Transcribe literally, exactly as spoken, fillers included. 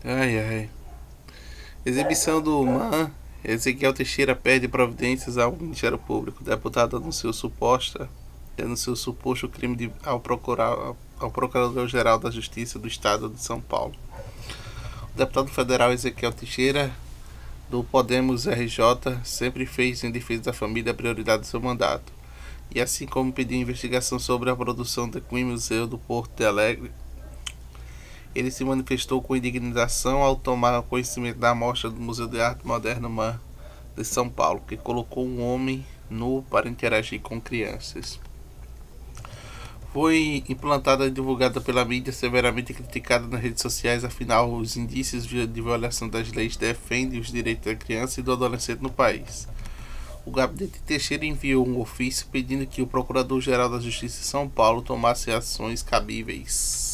Ai, ai. Exibição do MAN. Ezequiel Teixeira pede providências ao Ministério Público. Deputado anunciou suposta denunciou suposto crime de, ao, procurar, ao Procurador-Geral da Justiça do Estado de São Paulo. O deputado federal Ezequiel Teixeira, do Podemos R J, sempre fez em defesa da família a prioridade do seu mandato. E assim como pediu investigação sobre a produção do Queen Museu do Porto de Alegre, ele se manifestou com indignação ao tomar conhecimento da amostra do Museu de Arte Moderna MAN de São Paulo, que colocou um homem nu para interagir com crianças. Foi implantada e divulgada pela mídia, severamente criticada nas redes sociais, afinal os indícios de violação das leis defendem os direitos da criança e do adolescente no país. O gabinete Teixeira enviou um ofício pedindo que o Procurador-Geral da Justiça de São Paulo tomasse ações cabíveis.